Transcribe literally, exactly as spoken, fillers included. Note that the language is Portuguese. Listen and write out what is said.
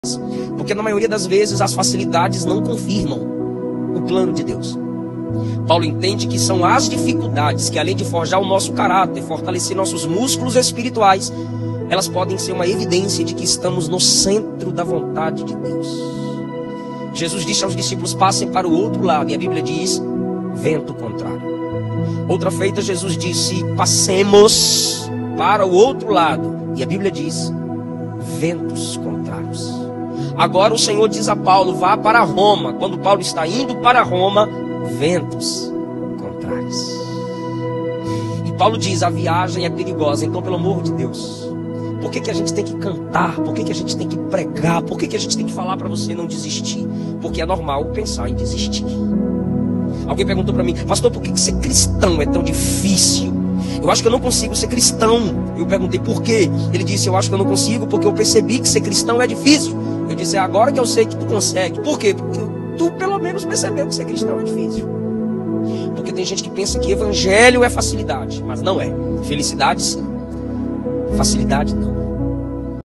Porque na maioria das vezes as facilidades não confirmam o plano de Deus. Paulo entende que são as dificuldades que, além de forjar o nosso caráter, fortalecer nossos músculos espirituais, elas podem ser uma evidência de que estamos no centro da vontade de Deus. Jesus disse aos discípulos: passem para o outro lado, e a Bíblia diz: vento contrário. Outra feita, Jesus disse: passemos para o outro lado, e a Bíblia diz: ventos contrários. Agora o Senhor diz a Paulo: vá para Roma. Quando Paulo está indo para Roma, ventos contrários. E Paulo diz: a viagem é perigosa. Então, pelo amor de Deus, por que que a gente tem que cantar? Por que que a gente tem que pregar? Por que que a gente tem que falar para você não desistir? Porque é normal pensar em desistir. Alguém perguntou para mim: pastor, por que que ser cristão é tão difícil? Eu acho que eu não consigo ser cristão. Eu perguntei por quê. Ele disse: eu acho que eu não consigo porque eu percebi que ser cristão é difícil. Eu disse: é agora que eu sei que tu consegue. Por quê? Porque tu pelo menos percebeu que ser cristão é difícil. Porque tem gente que pensa que evangelho é facilidade, mas não é. Felicidade sim, facilidade não.